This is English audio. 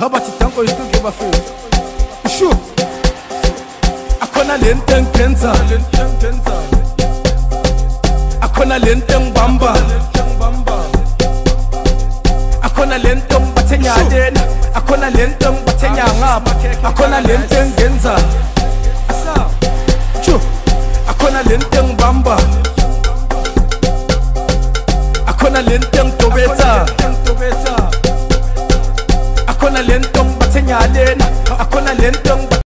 How about it? Tango is to give a feel. Sure. Akona lenteng kenza. Akona lenteng bamba. Akona lenteng batenya den. Akona lenteng batenya ngap. Akona lenteng genza. Sure. Akona lenteng bamba. Akona lenteng tobeta. Akona lenteng batenya den. Akona lenteng